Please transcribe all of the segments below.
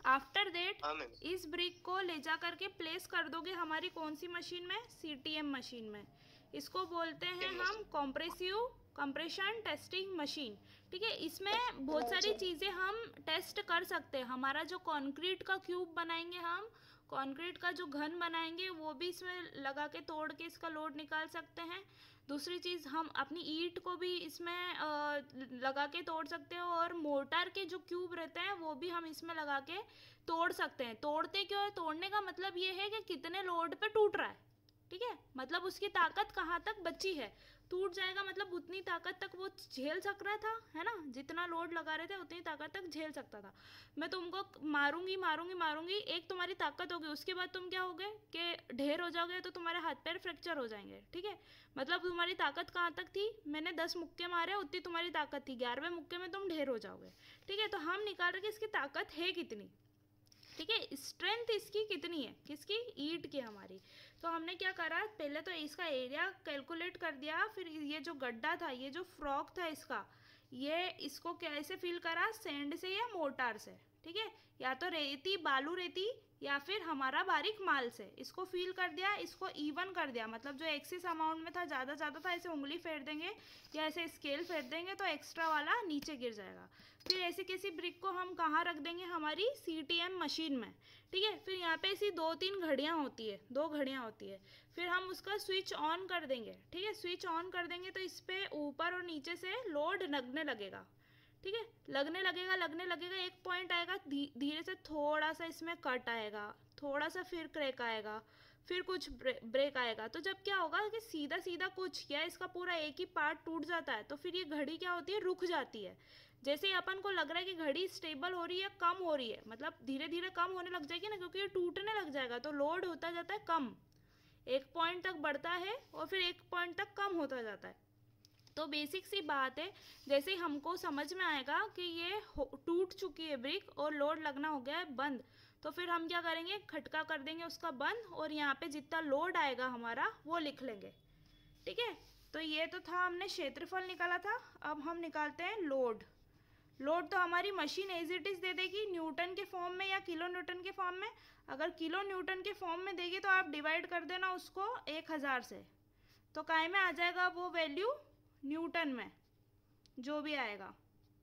After that हाँ ma'am. इस brick को ले जा करके प्लेस कर दोगे हमारी कौन सी मशीन में, सीटीएम मशीन में। इसको बोलते हैं हम कंप्रेशन टेस्टिंग मशीन। ठीक है, इसमें बहुत सारी चीज़ें हम टेस्ट कर सकते हैं। हमारा जो कंक्रीट का क्यूब बनाएंगे, हम कंक्रीट का जो घन बनाएंगे वो भी इसमें लगा के तोड़ के इसका लोड निकाल सकते हैं। दूसरी चीज़, हम अपनी ईंट को भी इसमें लगा के तोड़ सकते हैं, और मोटर के जो क्यूब रहते हैं वो भी हम इसमें लगा के तोड़ सकते हैं। तोड़ते क्यों है? तोड़ने का मतलब ये है कि कितने लोड पे टूट रहा है। ठीक है, मतलब उसकी ताकत कहाँ तक बची है। टूट जाएगा मतलब उतनी ताकत तक वो झेल सक रहा था, है ना, जितना लोड लगा रहे थे उतनी ताकत तक झेल सकता था। मैं तुमको मारूंगी मारूंगी मारूंगी, एक तुम्हारी ताकत होगी, उसके बाद तुम क्या होगे कि ढेर हो जाओगे, तो तुम्हारे हाथ पैर फ्रैक्चर हो जाएंगे। ठीक है, मतलब तुम्हारी ताकत कहाँ तक थी, मैंने 10 मुक्के मारे उतनी तुम्हारी ताकत थी, 11वें मुक्के में तुम ढेर हो जाओगे। ठीक है, तो हम निकाल रहे कि इसकी ताकत है कितनी। ठीक है, स्ट्रेंथ इसकी कितनी है, किसकी, ईंट की हमारी। तो हमने क्या करा, पहले तो इसका एरिया कैलकुलेट कर दिया, फिर ये जो गड्ढा था, ये जो फ्रॉक था इसका, ये इसको कैसे फिल करा, सैंड से या मोटार से। ठीक है, या तो रेती, बालू रेती, या फिर हमारा बारीक माल से इसको फिल कर दिया, इसको इवन कर दिया। मतलब जो एक्सेस अमाउंट में था, ज़्यादा था, ऐसे उंगली फेर देंगे या ऐसे स्केल फेर देंगे तो एक्स्ट्रा वाला नीचे गिर जाएगा। फिर ऐसे किसी ब्रिक को हम कहाँ रख देंगे, हमारी सीटीएम मशीन में। ठीक है, फिर यहाँ पे ऐसी 2-3 घड़ियाँ होती है, 2 घड़ियाँ होती है। फिर हम उसका स्विच ऑन कर देंगे। ठीक है, स्विच ऑन कर देंगे तो इस पर ऊपर और नीचे से लोड लगने लगेगा। ठीक है, लगने लगेगा, एक पॉइंट आएगा, धीरे से थोड़ा सा इसमें कट आएगा, थोड़ा सा फिर क्रैक आएगा, फिर कुछ ब्रेक आएगा। तो जब क्या होगा कि सीधा सीधा कुछ या इसका पूरा एक ही पार्ट टूट जाता है, तो फिर ये घड़ी क्या होती है, रुक जाती है। जैसे ही अपन को लग रहा है कि घड़ी स्टेबल हो रही है, कम हो रही है, मतलब धीरे धीरे कम होने लग जाएगी ना, क्योंकि ये टूटने लग जाएगा तो लोड होता जाता है कम, एक पॉइंट तक बढ़ता है और फिर एक पॉइंट तक कम होता जाता है। तो बेसिक सी बात है, जैसे ही हमको समझ में आएगा कि ये टूट चुकी है ब्रिक और लोड लगना हो गया है बंद, तो फिर हम क्या करेंगे, खटका कर देंगे उसका बंद, और यहाँ पे जितना लोड आएगा हमारा वो लिख लेंगे। ठीक है, तो ये तो था, हमने क्षेत्रफल निकाला था। अब हम निकालते हैं लोड। लोड तो हमारी मशीन एज इट इज़ दे देगी, न्यूटन के फॉर्म में या किलो न्यूटन के फॉर्म में। अगर किलो न्यूटन के फॉर्म में देगी तो आप डिवाइड कर देना उसको 1000 से, तो काय में आ जाएगा वो वैल्यू, न्यूटन में जो भी आएगा।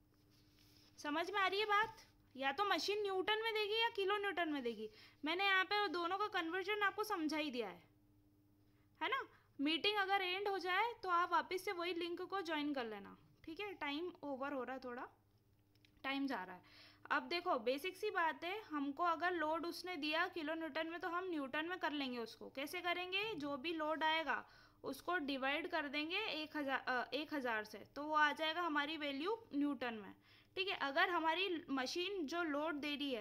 समझ में आ रही है बात? या तो मशीन न्यूटन में देगी या किलो न्यूटन में देगी। मैंने यहाँ पे दोनों का कन्वर्जन आपको समझा ही दिया है ना। मीटिंग अगर एंड हो जाए तो आप वापस से वही लिंक को ज्वाइन कर लेना। ठीक है, टाइम ओवर हो रहा है, थोड़ा टाइम जा रहा है। अब देखो, बेसिक सी बात है, हमको अगर लोड उसने दिया किलो न्यूटन में तो हम न्यूटन में कर लेंगे। उसको कैसे करेंगे, जो भी लोड आएगा उसको डिवाइड कर देंगे 1000 से, तो वो आ जाएगा हमारी वैल्यू न्यूटन में। ठीक है, अगर हमारी मशीन जो लोड दे रही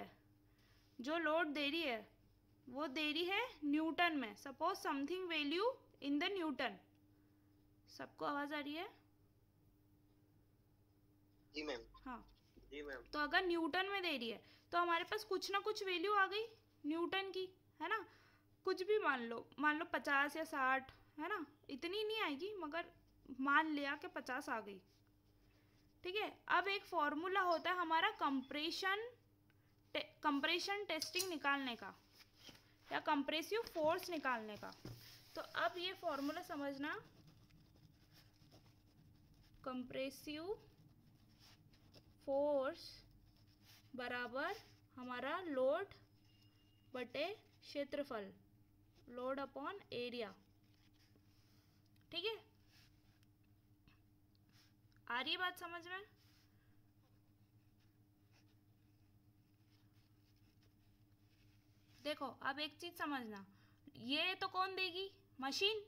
है वो दे रही है न्यूटन में, suppose something value in the newton. सबको आवाज़ आ रही है? जी मैम। हाँ, जी मैम। तो अगर न्यूटन में दे रही है तो हमारे पास कुछ ना कुछ वैल्यू आ गई न्यूटन की, है ना। कुछ भी मान लो 50 या 60, है ना, इतनी नहीं आएगी मगर मान लिया कि 50 आ गई। ठीक है, अब एक फॉर्मूला होता है हमारा कंप्रेशन टेस्टिंग निकालने का या कंप्रेसिव फोर्स निकालने का। तो अब ये फॉर्मूला समझना, कंप्रेसिव फोर्स बराबर हमारा लोड बटे क्षेत्रफल, लोड अपॉन एरिया। ठीक है, आ रही है बात समझ में? देखो, अब एक चीज समझना, ये तो कौन देगी, मशीन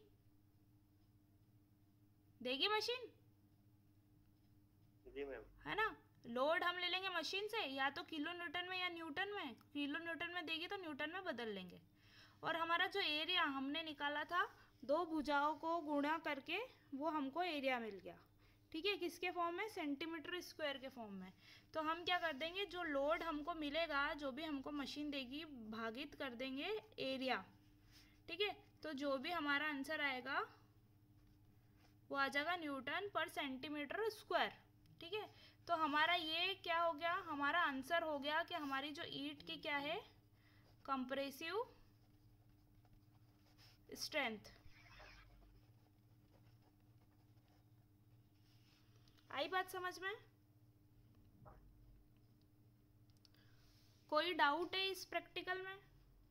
देगी, मशीन। जी मैम। है ना, लोड हम ले लेंगे मशीन से, या तो किलो न्यूटन में या न्यूटन में। किलो न्यूटन में देगी तो न्यूटन में बदल लेंगे। और हमारा जो एरिया हमने निकाला था, 2 भुजाओं को गुणा करके वो हमको एरिया मिल गया। ठीक है, किसके फॉर्म में, सेंटीमीटर स्क्वायर के फॉर्म में। तो हम क्या कर देंगे, जो लोड हमको मिलेगा, जो भी हमको मशीन देगी, भागित कर देंगे एरिया। ठीक है, तो जो भी हमारा आंसर आएगा वो आ जाएगा न्यूटन पर सेंटीमीटर स्क्वायर। ठीक है, तो हमारा ये क्या हो गया, हमारा आंसर हो गया कि हमारी जो ईंट की क्या है, कंप्रेसिव स्ट्रेंथ। आई बात समझ में? कोई डाउट है इस प्रैक्टिकल में?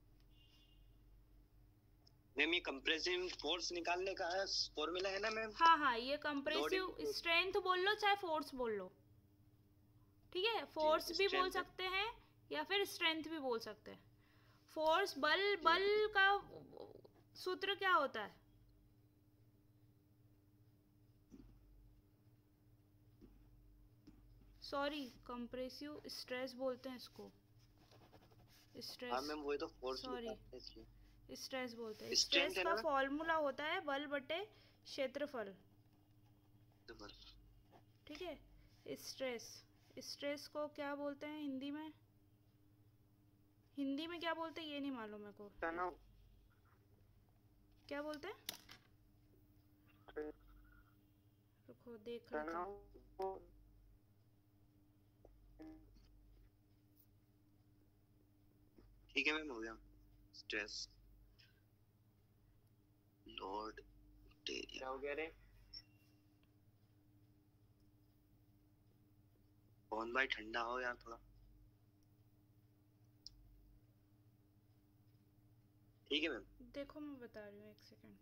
मैम ये कंप्रेसिव फोर्स निकालने का फॉर्मूला है ना मैम? हाँ हाँ, ये कंप्रेसिव स्ट्रेंथ बोल लो चाहे फोर्स बोल लो, ठीक है। फोर्स भी बोल सकते हैं या फिर स्ट्रेंथ भी बोल सकते हैं। फोर्स बल, बल का सूत्र क्या होता है? सॉरी, कंप्रेसिव स्ट्रेस बोलते हैं इसको, स्ट्रेस। हाँ मैम वही तो फोर्स, सॉरी स्ट्रेस बोलते हैं। स्ट्रेंथ स्ट्रेस का फॉर्मूला होता है बल बटे क्षेत्रफल, ठीक है। स्ट्रेस, स्ट्रेस को क्या बोलते हैं हिंदी में? हिंदी में क्या बोलते हैं ये नहीं मालूम मेरे को। तनाव। क्या बोलते हैं? रुको देख लेते हैं। ठीक है मैम, हो गया। स्ट्रेस लोड एरिया हो गया रे। कौन भाई ठंडा हो यार थोड़ा। ठीक है मैम। देखो मैं बता रही हूँ, एक सेकेंड।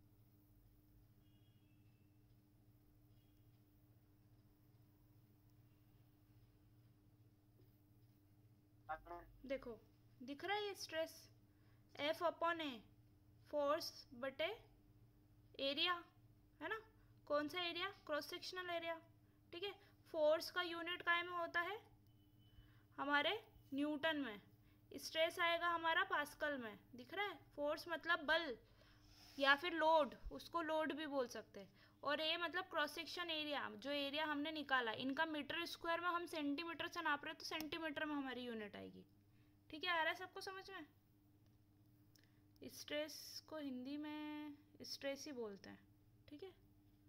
देखो दिख रहा है ये stress, F upon A, force बटे एरिया, है ना। कौन सा एरिया? क्रॉस सेक्शनल एरिया, ठीक है। फोर्स का यूनिट काय में होता है? हमारे न्यूटन में। स्ट्रेस आएगा हमारा पास्कल में, दिख रहा है। फोर्स मतलब बल या फिर लोड, उसको लोड भी बोल सकते हैं। और ए मतलब क्रॉस सेक्शन एरिया, जो एरिया हमने निकाला, इनका मीटर स्क्वायर में हम सेंटीमीटर से नाप रहे हैं तो सेंटीमीटर में हमारी यूनिट आएगी, ठीक है। आ रहा है सबको समझ में? स्ट्रेस को हिंदी में स्ट्रेस ही बोलते हैं, ठीक है।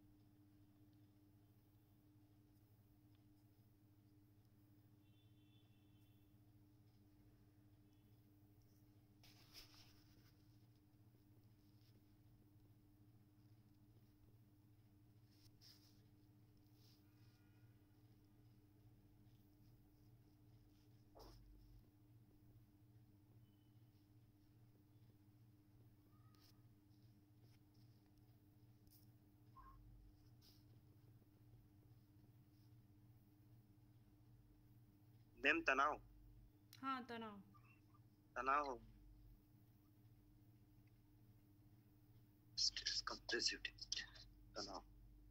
मैम तनाव। हाँ तनाव। तनाव स्ट्रेस कंप्रेसिव तनाव।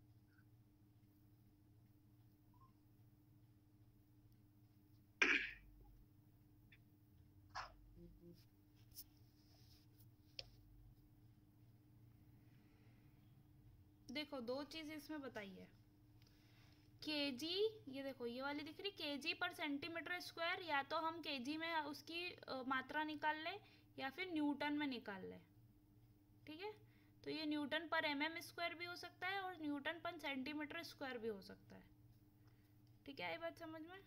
देखो दो चीज इसमें बताइए, केजी, ये देखो ये वाली दिख रही केजी पर सेंटीमीटर स्क्वायर, या तो हम केजी में उसकी मात्रा निकाल लें या फिर न्यूटन में निकाल लें, ठीक है। तो ये न्यूटन पर mm स्क्वायर भी हो सकता है और न्यूटन पर सेंटीमीटर स्क्वायर भी हो सकता है, ठीक है। ये बात समझ में?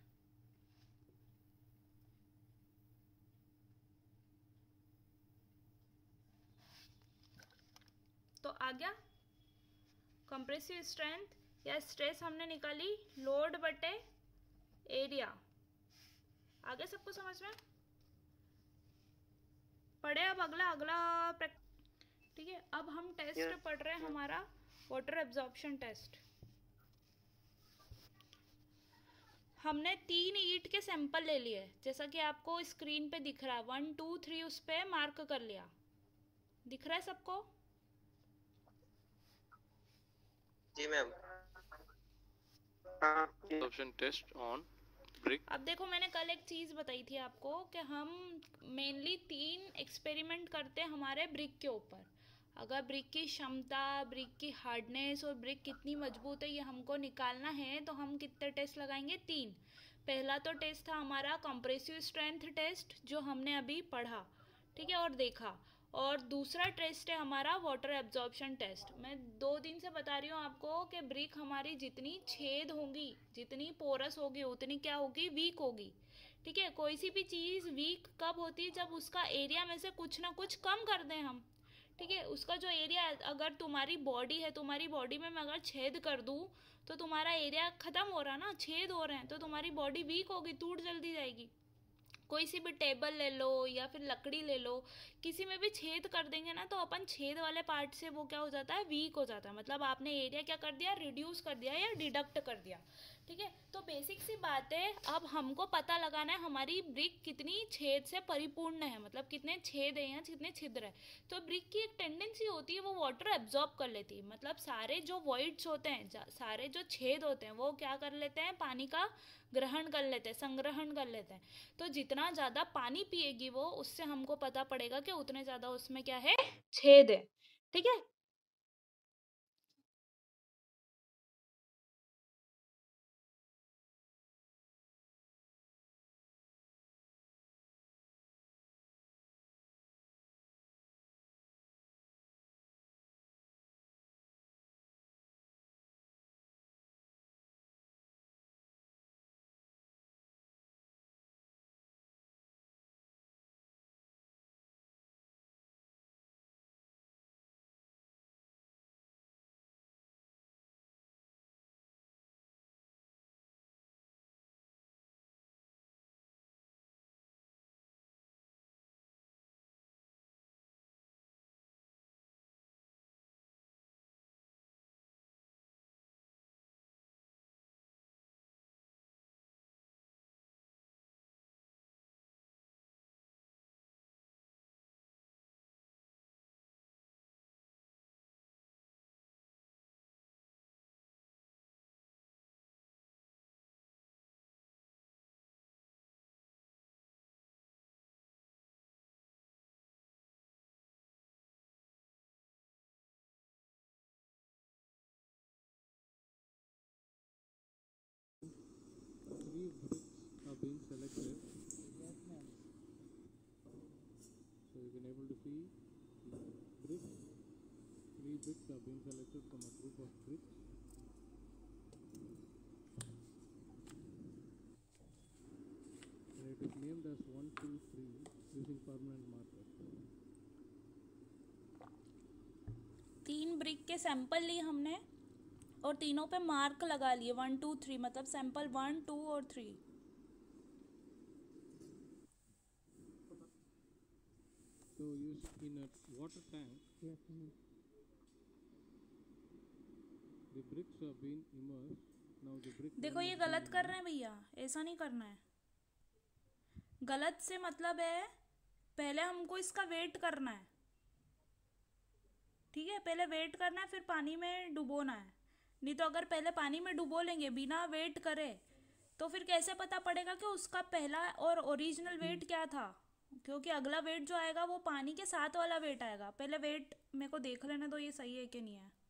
तो आ गया कंप्रेसिव स्ट्रेंथ या स्ट्रेस हमने निकाली, लोड बटे एरिया। आगे सबको समझ में पढ़े? अब अगला अगला ठीक है। अब हम टेस्ट पढ़ रहे हैं हमारा वाटर एब्जॉर्प्शन टेस्ट। हमने 3 ईंट के सैंपल ले लिए, जैसा कि आपको स्क्रीन पे दिख रहा है। 1 2 3 उस पे मार्क कर लिया, दिख रहा है सबको? जी ma'am. Option test on brick. अब देखो मैंने कल एक चीज़ बताई थी आपको कि हम मेनली 3 एक्सपेरिमेंट करते हैं हमारे ब्रिक के ऊपर। अगर ब्रिक की क्षमता, ब्रिक की हार्डनेस और ब्रिक कितनी मजबूत है ये हमको निकालना है, तो हम कितने टेस्ट लगाएंगे? 3। पहला तो टेस्ट था हमारा कंप्रेसिव स्ट्रेंथ टेस्ट, जो हमने अभी पढ़ा, ठीक है, और देखा। और दूसरा टेस्ट है हमारा वाटर एब्जॉर्प्शन टेस्ट। मैं 2 दिन से बता रही हूँ आपको कि ब्रिक हमारी जितनी छेद होंगी, जितनी पोरस होगी, उतनी क्या होगी, वीक होगी। ठीक है, कोई सी भी चीज़ वीक कब होती है, जब उसका एरिया में से कुछ ना कुछ कम कर दें हम। ठीक है, उसका जो एरिया, अगर तुम्हारी बॉडी है, तुम्हारी बॉडी में मैं अगर छेद कर दूँ तो तुम्हारा एरिया ख़त्म हो रहा ना, छेद हो रहे हैं, तो तुम्हारी बॉडी वीक होगी, टूट जल्दी जाएगी। कोई सी भी टेबल ले लो या फिर लकड़ी ले लो, किसी में भी छेद कर देंगे ना, तो अपन छेद वाले पार्ट से वो क्या हो जाता है, वीक हो जाता है। मतलब आपने एरिया क्या कर दिया, रिड्यूस कर दिया या डिडक्ट कर दिया। ठीक है, तो बेसिक सी बात है, अब हमको पता लगाना है हमारी ब्रिक कितनी छेद से परिपूर्ण है, मतलब कितने छेद है या कितने छिद्र है। तो ब्रिक की एक टेंडेंसी होती है वो वाटर एब्जॉर्ब कर लेती है, मतलब सारे जो वॉइड्स होते हैं, सारे जो छेद होते हैं, वो क्या कर लेते हैं, पानी का ग्रहण कर लेते हैं, संग्रहण कर लेते हैं। तो जितना ज़्यादा पानी पिएगी वो, उससे हमको पता पड़ेगा कि उतने ज़्यादा उसमें क्या है, छेद है। ठीक है, Three bricks are being selected. So you can able to see bricks. 3 bricks are being selected from a group of bricks. And it is named as 1, 2, 3 using permanent marker. 3 brick के सैंपल लिए हमने और तीनों पे mark लगा लिए, 1 2 3, मतलब sample 1 2 और 3। So use in a water tank. Yes. The bricks are being immersed. Now the brick. देखो ये गलत कर रहे हैं भैया, ऐसा नहीं करना है। गलत से मतलब है पहले हमको इसका वेट करना है। ठीक है, पहले वेट करना है, फिर पानी में डुबोना है। नहीं तो अगर पहले पानी में डुबो लेंगे बिना वेट करे, तो फिर कैसे पता पड़ेगा कि उसका पहला और ओरिजिनल वेट क्या था, क्योंकि अगला वेट जो आएगा वो पानी के साथ वाला वेट आएगा। पहले वेट मेरे को देख लेना तो ये सही है कि नहीं है।